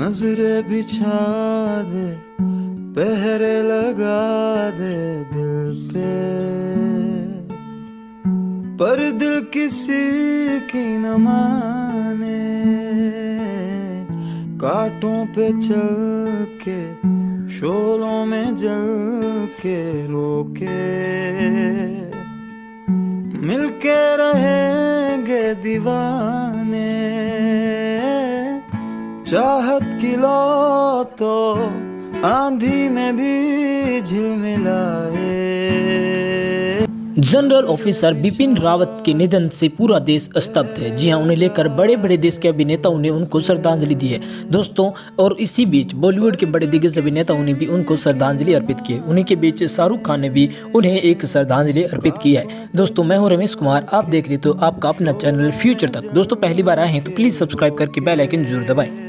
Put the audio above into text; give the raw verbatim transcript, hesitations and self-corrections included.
नजरे बिछा दे, पहरे लगा दे दिल पे, पर दिल किसी की न माने। कांटों पे चल के, शोलों में जल के रोके, मिलके रहेंगे दीवाने। चाहत की लो तो आंधी में भी झिलमिलाए। जनरल ऑफिसर बिपिन रावत के निधन से पूरा देश स्तब्ध है। जी हां, उन्हें लेकर बड़े बड़े देश के अभिनेताओं ने उनको श्रद्धांजलि दी है दोस्तों। और इसी बीच बॉलीवुड के बड़े दिग्गज अभिनेताओं ने भी उनको श्रद्धांजलि अर्पित की है। उन्हीं के बीच शाहरुख खान ने भी उन्हें एक श्रद्धांजलि अर्पित की है। दोस्तों, मैं हूं रमेश कुमार, आप देख रहे तो आपका अपना चैनल फ्यूचर तक। दोस्तों, पहली बार आए हैं तो प्लीज सब्सक्राइब करके बेल आइकन जरूर दबाएं।